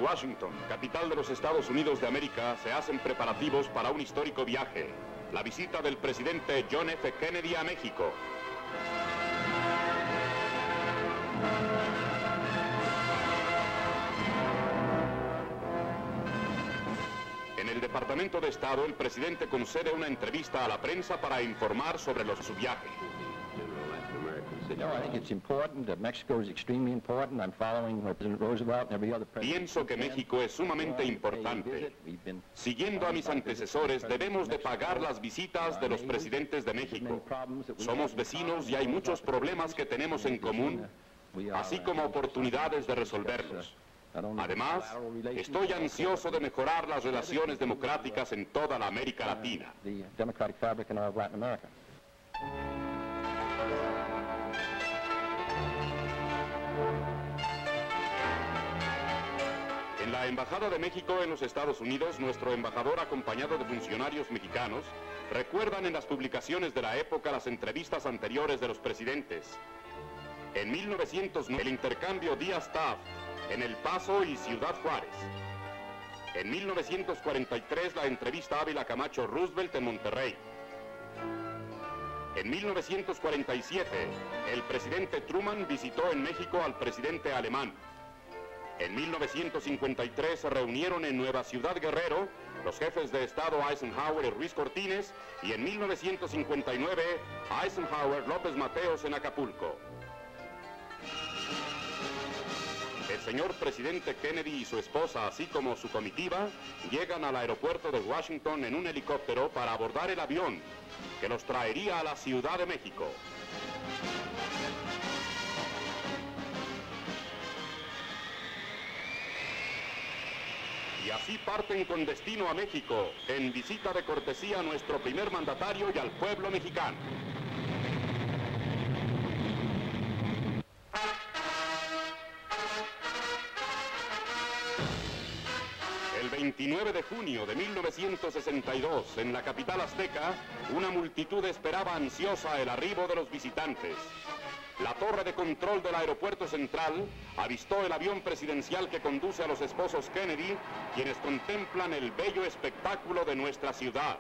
Washington, capital de los Estados Unidos de América, se hacen preparativos para un histórico viaje, la visita del presidente John F. Kennedy a México. En el Departamento de Estado, el presidente concede una entrevista a la prensa para informar sobre su viaje. Pienso que México es sumamente importante. Siguiendo a mis antecesores, debemos de pagar las visitas de los presidentes de México. Somos vecinos y hay muchos problemas que tenemos en común, así como oportunidades de resolverlos. Además, estoy ansioso de mejorar las relaciones democráticas en toda la América Latina. En la Embajada de México en los Estados Unidos, nuestro embajador, acompañado de funcionarios mexicanos, recuerdan en las publicaciones de la época las entrevistas anteriores de los presidentes. En 1909, el intercambio Díaz-Taft en El Paso y Ciudad Juárez. En 1943, la entrevista Ávila Camacho Roosevelt en Monterrey. En 1947, el presidente Truman visitó en México al presidente alemán. En 1953 se reunieron en Nueva Ciudad Guerrero los jefes de Estado Eisenhower y Ruiz Cortines, y en 1959 Eisenhower, López Mateos en Acapulco. El señor presidente Kennedy y su esposa, así como su comitiva, llegan al aeropuerto de Washington en un helicóptero para abordar el avión que los traería a la Ciudad de México. Y así parten con destino a México, en visita de cortesía a nuestro primer mandatario y al pueblo mexicano. El 29 de junio de 1962, en la capital azteca, una multitud esperaba ansiosa el arribo de los visitantes. La torre de control del aeropuerto central avistó el avión presidencial que conduce a los esposos Kennedy, quienes contemplan el bello espectáculo de nuestra ciudad.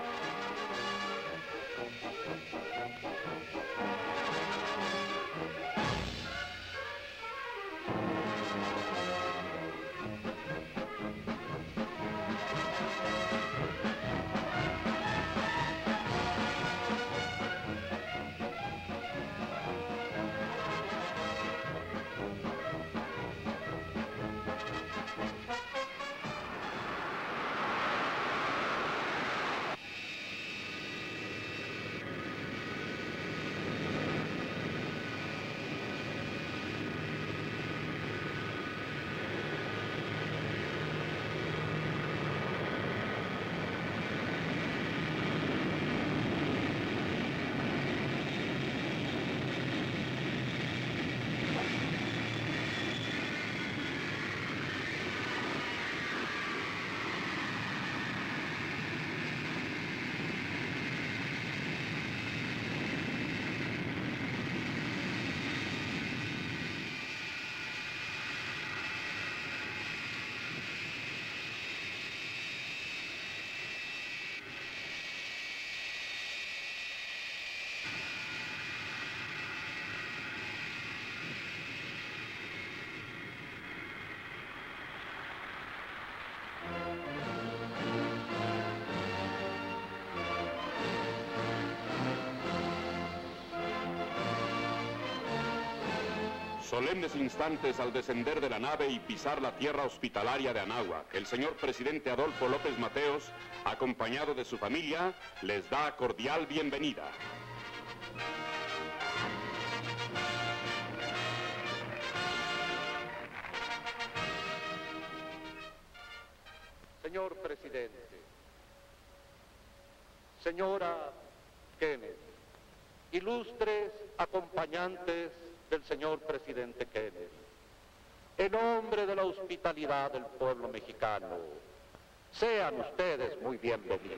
Solemnes instantes al descender de la nave y pisar la tierra hospitalaria de Anáhuac, el señor presidente Adolfo López Mateos, acompañado de su familia, les da cordial bienvenida. Señor presidente, señora Kennedy, ilustres acompañantes del señor presidente Kennedy, en nombre de la hospitalidad del pueblo mexicano, sean ustedes muy bienvenidos.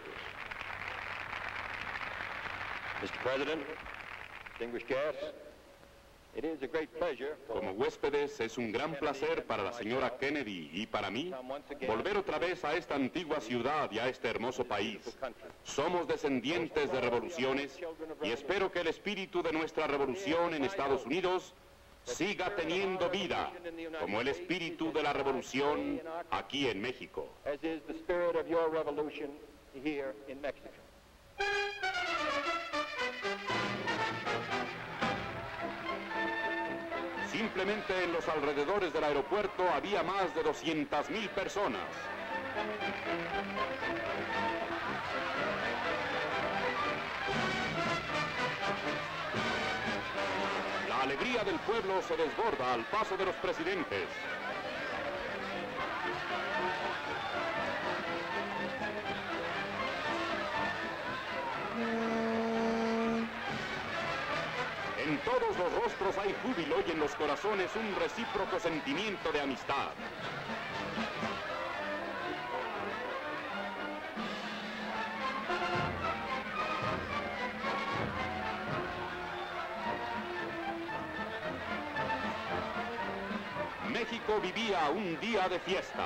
Mr. President, distinguished guests, Como huéspedes, es un gran placer para la señora Kennedy y para mí volver otra vez a esta antigua ciudad y a este hermoso país. Somos descendientes de revoluciones y espero que el espíritu de nuestra revolución en Estados Unidos siga teniendo vida, como el espíritu de la revolución aquí en México. Simplemente en los alrededores del aeropuerto había más de 200,000 personas. La alegría del pueblo se desborda al paso de los presidentes. En todos los rostros hay júbilo y en los corazones un recíproco sentimiento de amistad. México vivía un día de fiesta.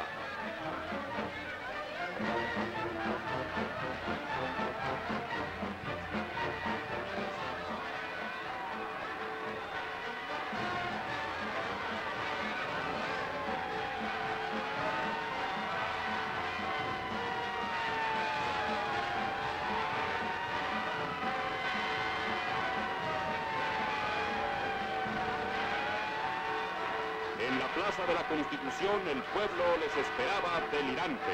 En la Plaza de la Constitución el pueblo les esperaba delirante.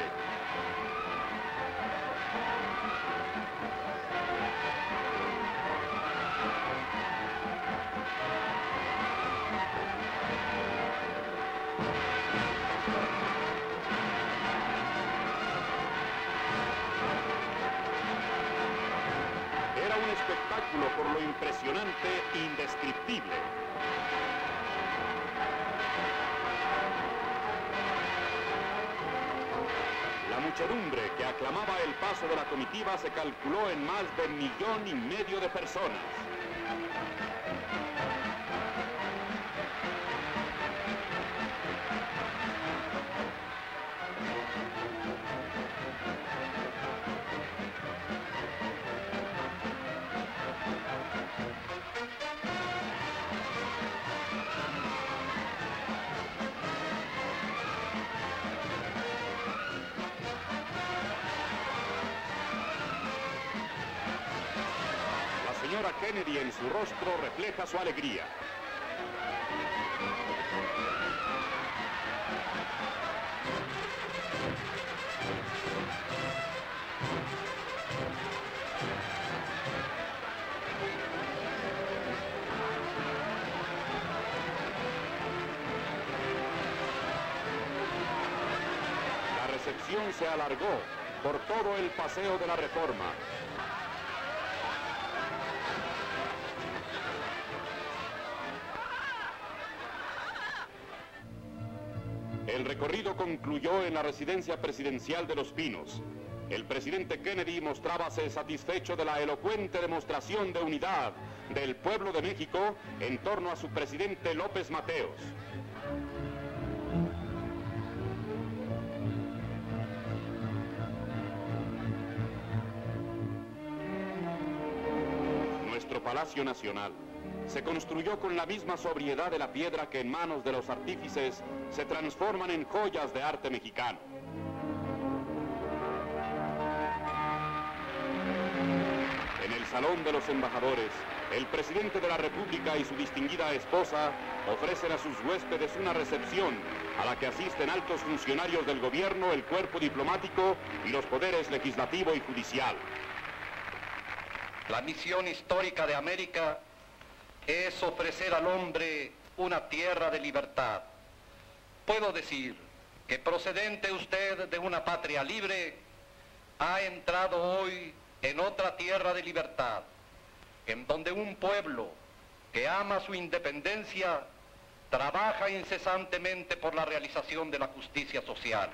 Era un espectáculo por lo impresionante e indescriptible. La muchedumbre que aclamaba el paso de la comitiva se calculó en más de 1,5 millones de personas. La señora Kennedy en su rostro refleja su alegría. La recepción se alargó por todo el paseo de la Reforma. El recorrido concluyó en la residencia presidencial de Los Pinos. El presidente Kennedy mostrábase satisfecho de la elocuente demostración de unidad del pueblo de México en torno a su presidente López Mateos. Nuestro Palacio Nacional se construyó con la misma sobriedad de la piedra que en manos de los artífices se transforman en joyas de arte mexicano. En el Salón de los Embajadores, el presidente de la República y su distinguida esposa ofrecen a sus huéspedes una recepción a la que asisten altos funcionarios del gobierno, el cuerpo diplomático y los poderes legislativo y judicial. La misión histórica de América es ofrecer al hombre una tierra de libertad. Puedo decir que procedente usted de una patria libre, ha entrado hoy en otra tierra de libertad, en donde un pueblo que ama su independencia trabaja incesantemente por la realización de la justicia social.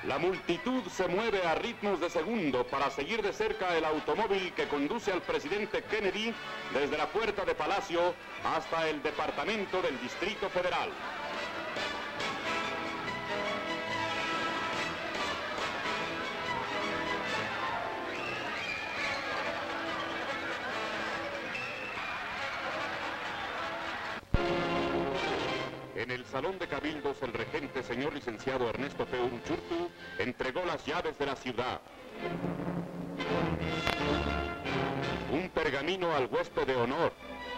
La multitud se mueve a ritmos de segundo para seguir de cerca el automóvil que conduce al presidente Kennedy desde la puerta de Palacio hasta el departamento del Distrito Federal. En el Salón de Cabildos, el regente, señor licenciado Ernesto P. Uruchurtu, entregó las llaves de la ciudad. Un pergamino al huésped de honor.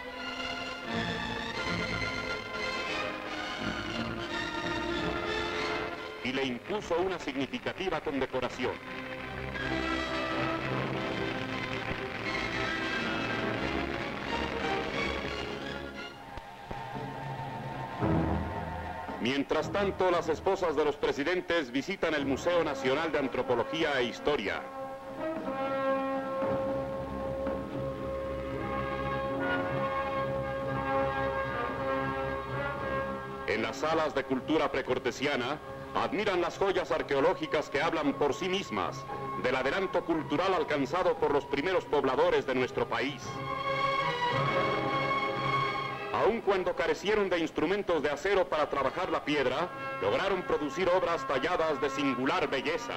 Y le impuso una significativa condecoración. Mientras tanto, las esposas de los presidentes visitan el Museo Nacional de Antropología e Historia. En las salas de cultura precortesiana, admiran las joyas arqueológicas que hablan por sí mismas del adelanto cultural alcanzado por los primeros pobladores de nuestro país. Aun cuando carecieron de instrumentos de acero para trabajar la piedra, lograron producir obras talladas de singular belleza.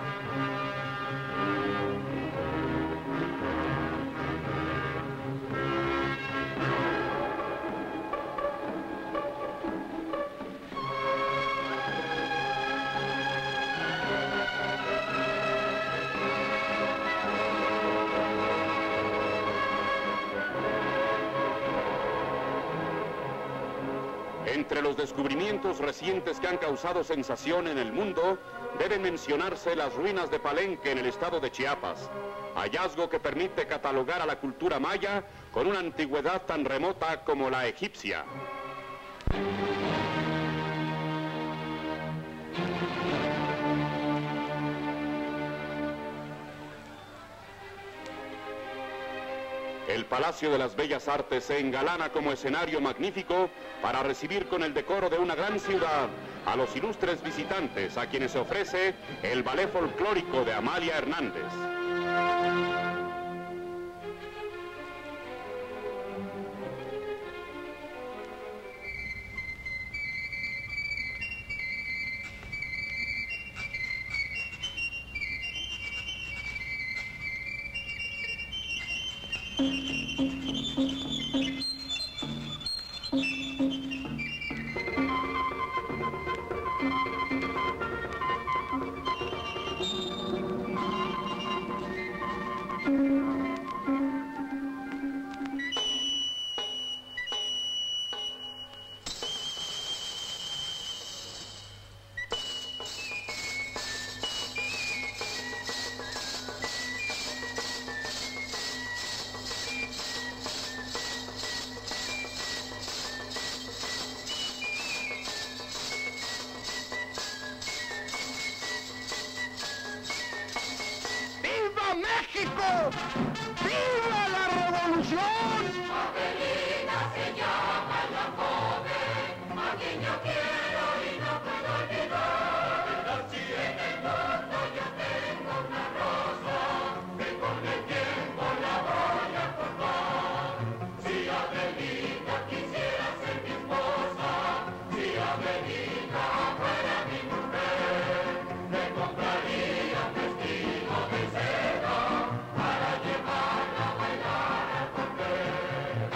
Entre los descubrimientos recientes que han causado sensación en el mundo, deben mencionarse las ruinas de Palenque en el estado de Chiapas, hallazgo que permite catalogar a la cultura maya con una antigüedad tan remota como la egipcia. El Palacio de las Bellas Artes se engalana como escenario magnífico para recibir con el decoro de una gran ciudad a los ilustres visitantes a quienes se ofrece el ballet folclórico de Amalia Hernández. México! ¡Viva la revolución! Avelina se llama la joven, a quien yo quiero y no puedo olvidar. Así en el mundo yo tengo una rosa, que con el tiempo la voy a cortar. Si Avelina quisiera ser mi esposa, si Avelina fuera mi mujer, le compraría un vestido de seda para llevarla a bailar al cordel.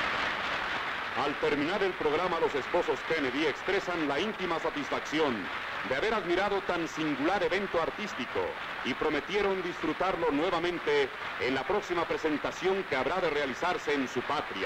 Al terminar el programa, los esposos Kennedy expresan la íntima satisfacción de haber admirado tan singular evento artístico y prometieron disfrutarlo nuevamente en la próxima presentación que habrá de realizarse en su patria.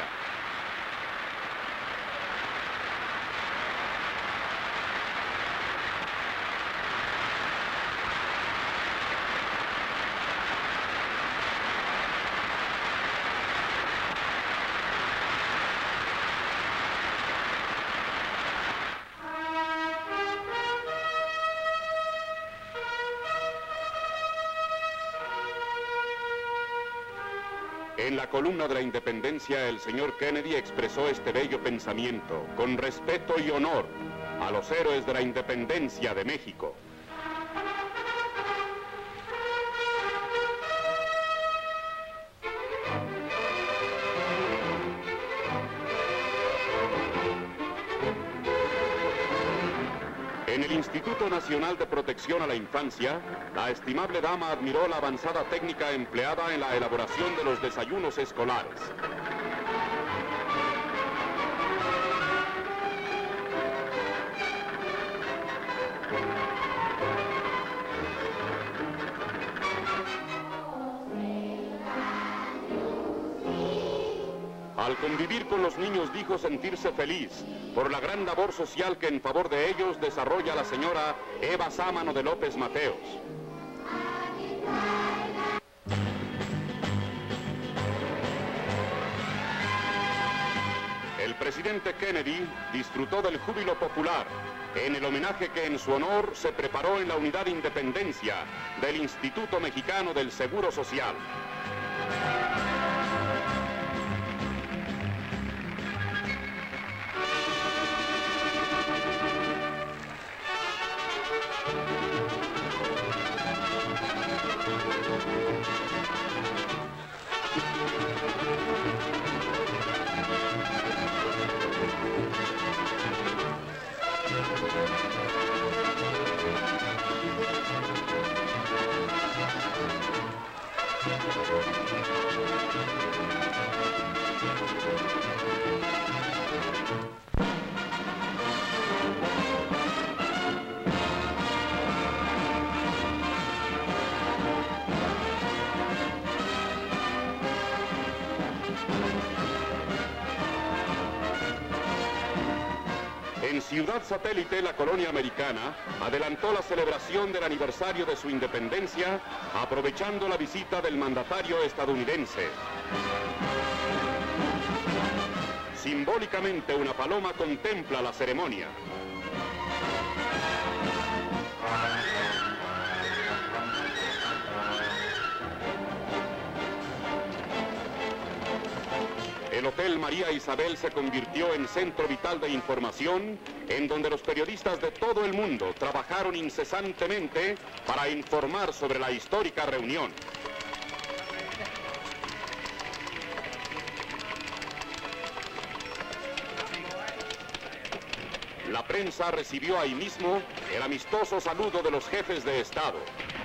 En la columna de la Independencia, el señor Kennedy expresó este bello pensamiento, con respeto y honor a los héroes de la Independencia de México. En el Instituto Nacional de Protección a la Infancia, la estimable dama admiró la avanzada técnica empleada en la elaboración de los desayunos escolares. Al convivir con los niños dijo sentirse feliz por la gran labor social que en favor de ellos desarrolla la señora Eva Sámano de López Mateos. El presidente Kennedy disfrutó del júbilo popular en el homenaje que en su honor se preparó en la Unidad Independencia del Instituto Mexicano del Seguro Social. En Ciudad Satélite, la colonia americana adelantó la celebración del aniversario de su independencia, aprovechando la visita del mandatario estadounidense. Simbólicamente, una paloma contempla la ceremonia. El Hotel María Isabel se convirtió en centro vital de información, en donde los periodistas de todo el mundo trabajaron incesantemente para informar sobre la histórica reunión. La prensa recibió ahí mismo el amistoso saludo de los jefes de Estado.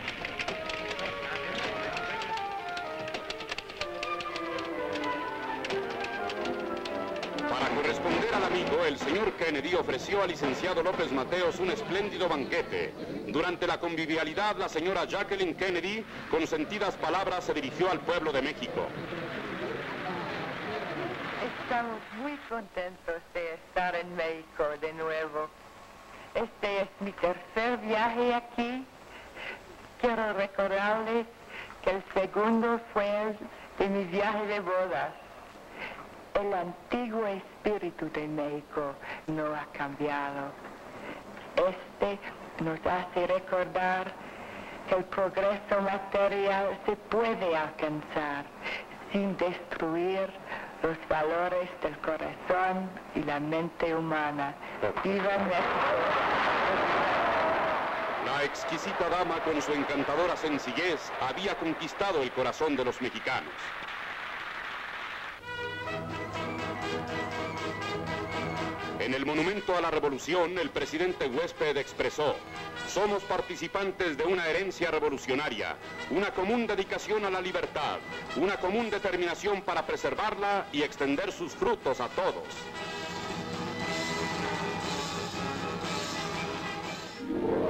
Para corresponder al amigo, el señor Kennedy ofreció al licenciado López Mateos un espléndido banquete. Durante la convivialidad, la señora Jacqueline Kennedy, con sentidas palabras, se dirigió al pueblo de México. Estamos muy contentos de estar en México de nuevo. Este es mi tercer viaje aquí. Quiero recordarles que el segundo fue el de mi viaje de bodas. El antiguo espíritu de México no ha cambiado. Este nos hace recordar que el progreso material se puede alcanzar sin destruir los valores del corazón y la mente humana. ¡Viva México! La exquisita dama, con su encantadora sencillez, había conquistado el corazón de los mexicanos. En el Monumento a la Revolución, el presidente huésped expresó: somos participantes de una herencia revolucionaria, una común dedicación a la libertad, una común determinación para preservarla y extender sus frutos a todos.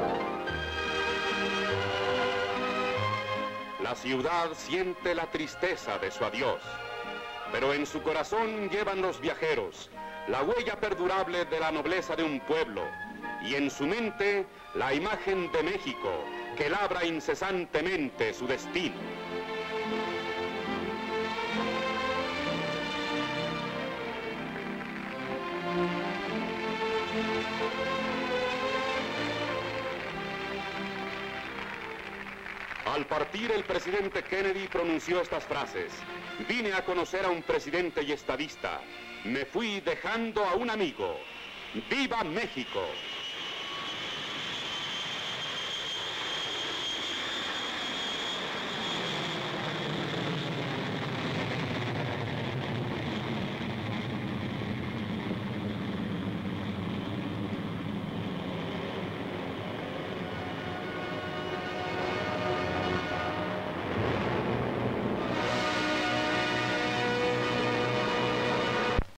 La ciudad siente la tristeza de su adiós, pero en su corazón llevan los viajeros la huella perdurable de la nobleza de un pueblo, y en su mente la imagen de México que labra incesantemente su destino. Al partir, el presidente Kennedy pronunció estas frases: vine a conocer a un presidente y estadista, me fui dejando a un amigo. ¡Viva México!